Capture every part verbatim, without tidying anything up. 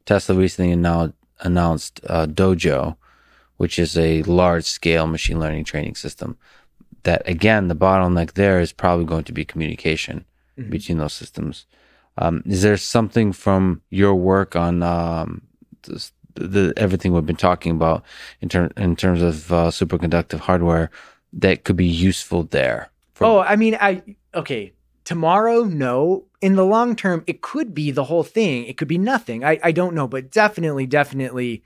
Tesla recently announced, announced uh, Dojo, which is a large-scale machine learning training system. That, again, the bottleneck there is probably going to be communication mm-hmm. between those systems. Um, is there something from your work on um, the, the everything we've been talking about in, ter- in terms of uh, superconductive hardware that could be useful there? For- oh, I mean, I okay. Tomorrow, no. In the long term, it could be the whole thing. It could be nothing. I, I don't know, but definitely, definitely.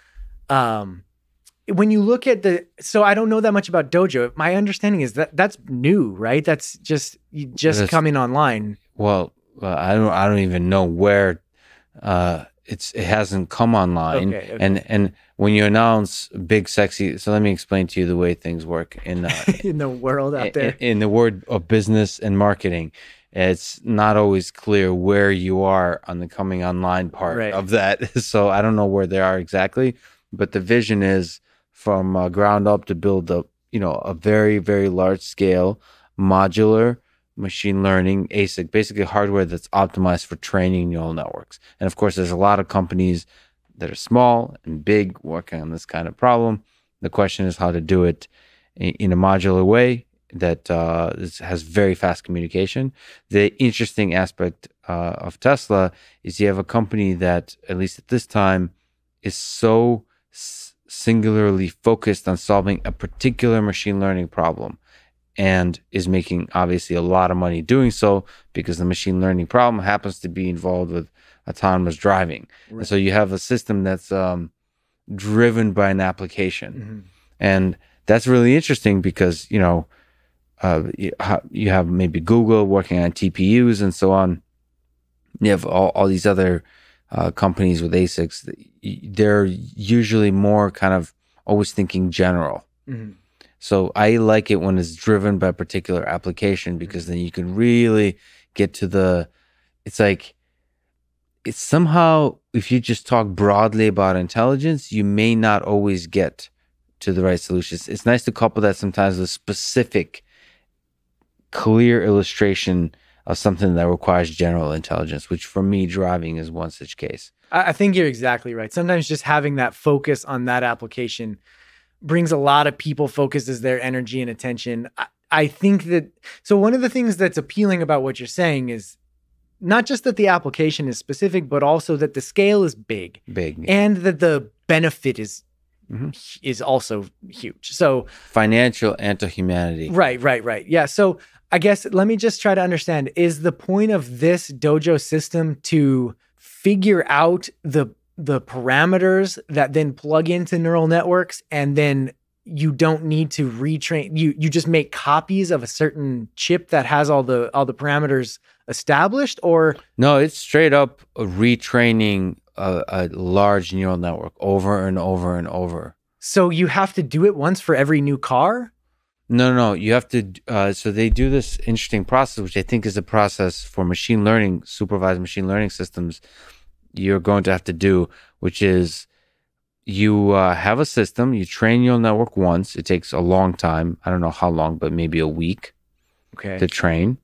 Um, when you look at the, so I don't know that much about Dojo. My understanding is that that's new, right? That's just just that's, coming online. Well, uh, I don't I don't even know where uh, it's it hasn't come online. Okay, okay. And and when you announce big sexy, so let me explain to you the way things work in uh, in the world out there. In, in the world of business and marketing, it's not always clear where you are on the coming online part right. of that. So I don't know where they are exactly, but the vision is from uh, ground up to build a you know a very very large scale modular machine learning A S I C, basically hardware that's optimized for training neural networks. And of course, there's a lot of companies that are small and big working on this kind of problem. The question is how to do it in, in a modular way that uh, is, has very fast communication. The interesting aspect uh, of Tesla is you have a company that, at least at this time, is so s- singularly focused on solving a particular machine learning problem, and is making obviously a lot of money doing so because the machine learning problem happens to be involved with autonomous driving. Right. And so you have a system that's um, driven by an application. Mm-hmm. And that's really interesting because, you know, uh, you, ha- you have maybe Google working on T P Us and so on. You have all, all these other uh, companies with A S I Cs. They're usually more kind of always thinking general. Mm-hmm. So I like it when it's driven by a particular application because then you can really get to the, it's like, it's somehow, if you just talk broadly about intelligence, you may not always get to the right solutions. It's nice to couple that sometimes with specific, clear illustration of something that requires general intelligence, which for me, driving is one such case. I think you're exactly right. Sometimes just having that focus on that application brings a lot of people focused as their energy and attention. I, I think that, so one of the things that's appealing about what you're saying is not just that the application is specific, but also that the scale is big. Big. Yeah. And that the benefit is mm-hmm. is also huge. So financial and to humanity. Right, right, right. Yeah. So I guess let me just try to understand, is the point of this Dojo system to figure out the the parameters that then plug into neural networks, and then you don't need to retrain, you you just make copies of a certain chip that has all the all the parameters established? Or no, it's straight up retraining a, a large neural network over and over and over. So you have to do it once for every new car? No, no, no. You have to. Uh, so they do this interesting process, which I think is a process for machine learning, supervised machine learning systems. You're going to have to do, which is you uh, have a system, you train your network once. It takes a long time. I don't know how long, but maybe a week okay. to train.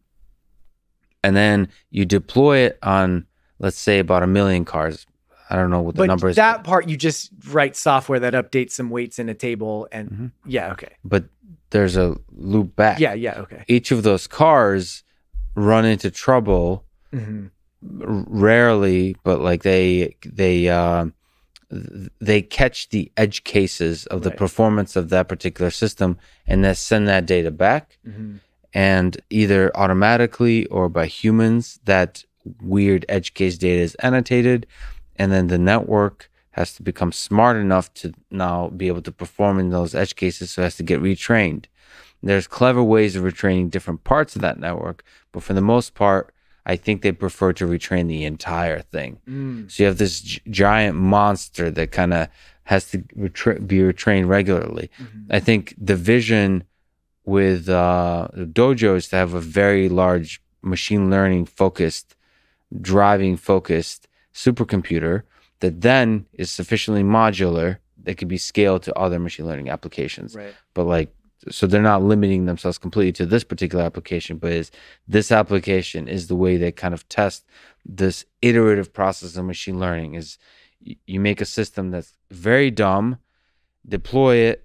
And then you deploy it on, let's say, about a million cars. I don't know what the but number is. That part, you just write software that updates some weights in a table and mm-hmm. yeah, okay. But there's a loop back. Yeah, yeah, okay. Each of those cars run into trouble. Mm-hmm. Rarely, but like they they uh, they catch the edge cases of the right. performance of that particular system, and then send that data back. Mm-hmm. And either automatically or by humans, that weird edge case data is annotated, and then the network has to become smart enough to now be able to perform in those edge cases, so it has to get retrained. There's clever ways of retraining different parts of that network, but for the most part, I think they prefer to retrain the entire thing. Mm. So you have this g- giant monster that kind of has to retra- be retrained regularly. Mm-hmm. I think the vision with uh, Dojo is to have a very large machine learning focused, driving focused supercomputer that then is sufficiently modular that can be scaled to other machine learning applications. Right. But like, so they're not limiting themselves completely to this particular application, but is this application is the way they kind of test this iterative process of machine learning. Is you make a system that's very dumb, deploy it,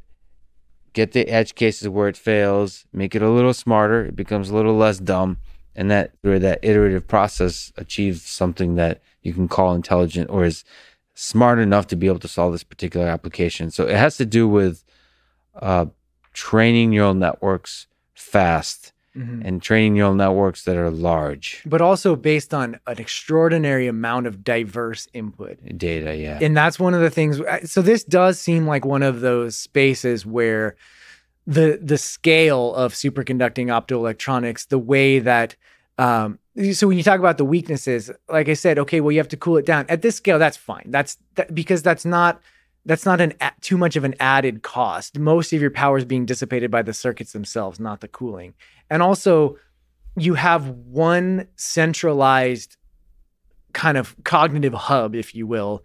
get the edge cases where it fails, make it a little smarter, it becomes a little less dumb, and that through that iterative process achieves something that you can call intelligent or is smart enough to be able to solve this particular application. So it has to do with uh, training neural networks fast. Mm-hmm. And training neural networks that are large. But also based on an extraordinary amount of diverse input. Data, yeah. And that's one of the things. So this does seem like one of those spaces where the the scale of superconducting optoelectronics, the way that, um, so when you talk about the weaknesses, like I said, okay, well, you have to cool it down. At this scale, that's fine. That's that, because that's not, that's not an too much of an added cost. Most of your power is being dissipated by the circuits themselves, not the cooling. And also, you have one centralized kind of cognitive hub, if you will.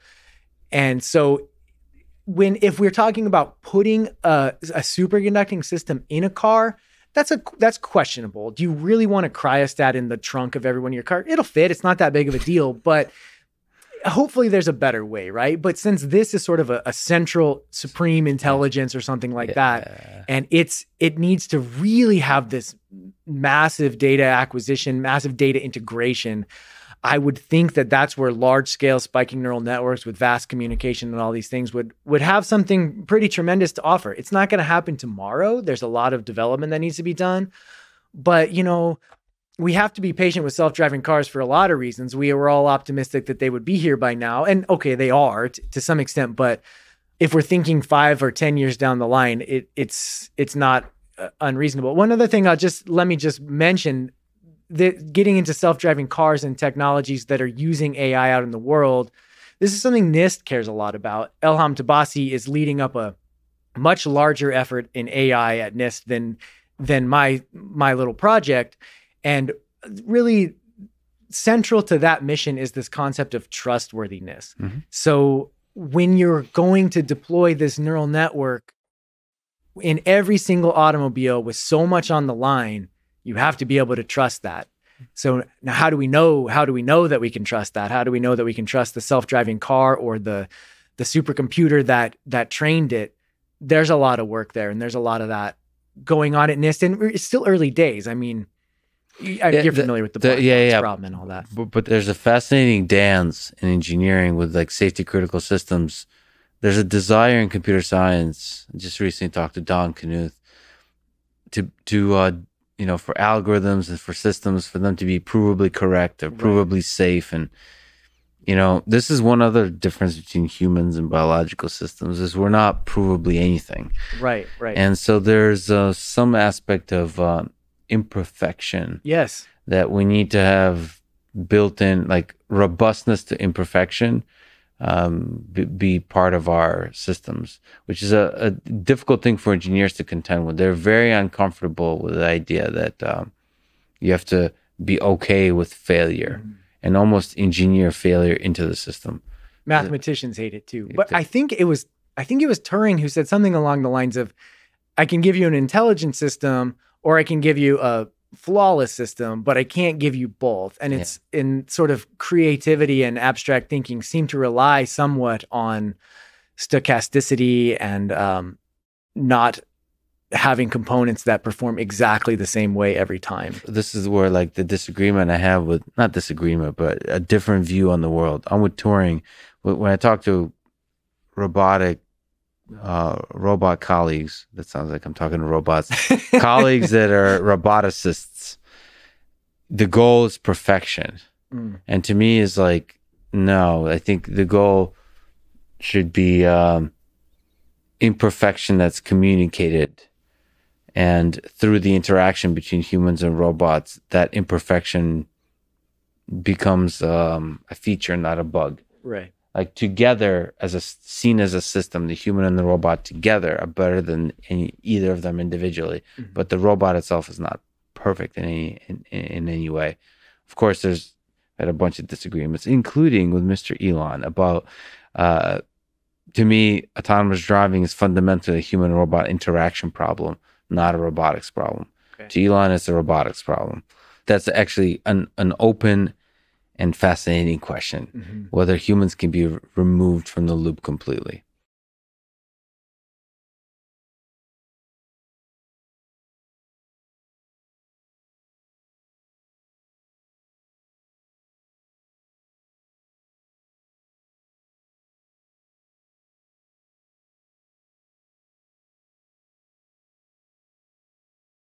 And so when if we're talking about putting a, a superconducting system in a car, that's a that's questionable. Do you really want a cryostat in the trunk of every one of your car? It'll fit. It's not that big of a deal, but hopefully there's a better way, right? But since this is sort of a, a central supreme intelligence or something like yeah. that, and it's it needs to really have this massive data acquisition, massive data integration, I would think that that's where large-scale spiking neural networks with vast communication and all these things would would have something pretty tremendous to offer. It's not going to happen tomorrow. There's a lot of development that needs to be done. But, you know, we have to be patient with self-driving cars for a lot of reasons. We were all optimistic that they would be here by now. And okay, they are t- to some extent, but if we're thinking five or ten years down the line, it, it's it's not uh, unreasonable. One other thing I'll just, let me just mention, that getting into self-driving cars and technologies that are using A I out in the world, this is something NIST cares a lot about. Elham Tabasi is leading up a much larger effort in A I at NIST than than my my little project. And really central to that mission is this concept of trustworthiness. Mm-hmm. So when you're going to deploy this neural network in every single automobile with so much on the line, you have to be able to trust that. So now how do we know, how do we know that we can trust that? How do we know that we can trust the self-driving car or the, the supercomputer that, that trained it? There's a lot of work there. And there's a lot of that going on at NIST. And it's still early days. I mean, yeah, you're familiar the, with the, the yeah, yeah. problem and all that. But, but there's a fascinating dance in engineering with like safety critical systems. There's a desire in computer science. I just recently talked to Don Knuth to, to, uh, you know, for algorithms and for systems, for them to be provably correct or provably right. safe. And, you know, this is one other difference between humans and biological systems is we're not provably anything. Right, right. And so there's uh, some aspect of uh, imperfection. Yes. That we need to have built in, like robustness to imperfection, um, be, be part of our systems, which is a, a difficult thing for engineers to contend with. They're very uncomfortable with the idea that um, you have to be okay with failure mm-hmm. and almost engineer failure into the system. Mathematicians hate it too. But I think it was, I think it was Turing who said something along the lines of, I can give you an intelligent system or I can give you a flawless system, but I can't give you both. And it's yeah. in sort of creativity and abstract thinking seem to rely somewhat on stochasticity and um, not having components that perform exactly the same way every time. This is where like the disagreement I have with, not disagreement, but a different view on the world. I'm with Turing. When I talk to robotic uh robot colleagues, that sounds like I'm talking to robots, colleagues that are roboticists, the goal is perfection. Mm. And to me is like, no, I think the goal should be um imperfection that's communicated, and through the interaction between humans and robots, that imperfection becomes um a feature, not a bug. Right. Like together, as a seen as a system, the human and the robot together are better than any, either of them individually. Mm-hmm. But the robot itself is not perfect in any in, in any way. Of course, there's had a bunch of disagreements, including with Mister Elon about. Uh, to me, autonomous driving is fundamentally a human-robot interaction problem, not a robotics problem. Okay. To Elon, it's a robotics problem. That's actually an an open and fascinating question, mm-hmm. whether humans can be r- removed from the loop completely.